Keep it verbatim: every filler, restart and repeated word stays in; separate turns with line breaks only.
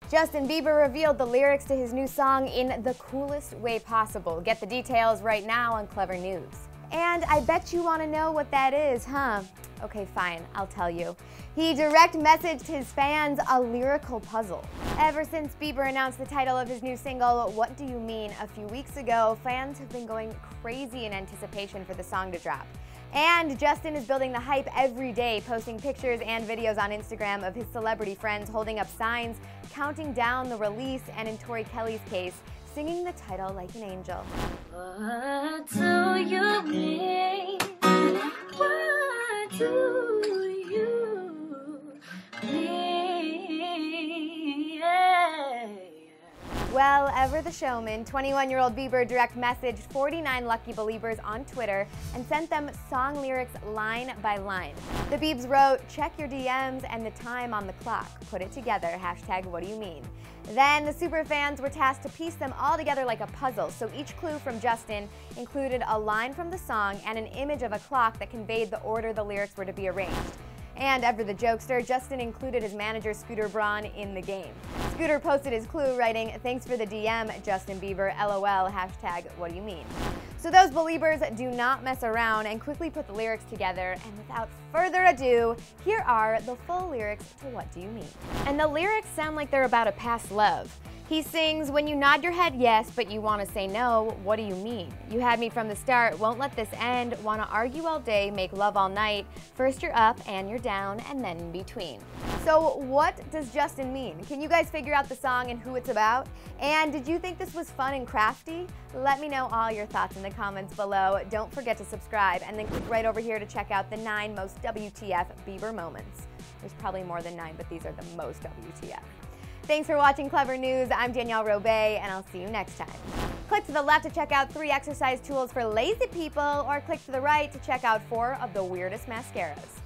Justin Bieber revealed the lyrics to his new song in the coolest way possible. Get the details right now on Clevver News. And I bet you want to know what that is, huh? Okay, fine, I'll tell you. He direct messaged his fans a lyrical puzzle. Ever since Bieber announced the title of his new single, What Do You Mean, a few weeks ago, fans have been going crazy in anticipation for the song to drop. And Justin is building the hype every day, posting pictures and videos on Instagram of his celebrity friends holding up signs, counting down the release, and in Tori Kelly's case, singing the title like an angel.
What do you mean? What do you mean? Yeah.
Well, ever the showman, twenty-one-year-old Bieber direct messaged forty-nine lucky beliebers on Twitter and sent them song lyrics line by line. The Biebs wrote, check your D Ms and the time on the clock. Put it together, hashtag what do you mean? Then the superfans were tasked to piece them all together like a puzzle, so each clue from Justin included a line from the song and an image of a clock that conveyed the order the lyrics were to be arranged. And ever the jokester, Justin included his manager Scooter Braun in the game. Scooter posted his clue writing, thanks for the D M, Justin Bieber, LOL, hashtag what do you mean? So those beliebers do not mess around and quickly put the lyrics together, and without further ado, here are the full lyrics to What Do You Mean? And the lyrics sound like they're about a past love. He sings, when you nod your head yes, but you want to say no, what do you mean? You had me from the start, won't let this end, want to argue all day, make love all night. First you're up and you're down and then in between. So what does Justin mean? Can you guys figure out the song and who it's about? And did you think this was fun and crafty? Let me know all your thoughts in the comments below. Don't forget to subscribe and then click right over here to check out the nine most W T F Bieber moments. There's probably more than nine, but these are the most W T F. Thanks for watching Clevver News. I'm Danielle Robay, and I'll see you next time. Click to the left to check out three exercise tools for lazy people, or click to the right to check out four of the weirdest mascaras.